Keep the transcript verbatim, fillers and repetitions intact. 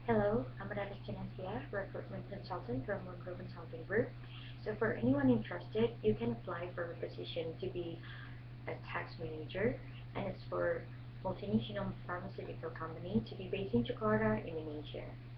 Hello, I'm Radha Chinansia, recruitment consultant from Monroe Consulting Group. So for anyone interested, you can apply for a position to be a tax manager, and it's for multinational pharmaceutical company to be based in Jakarta, Indonesia.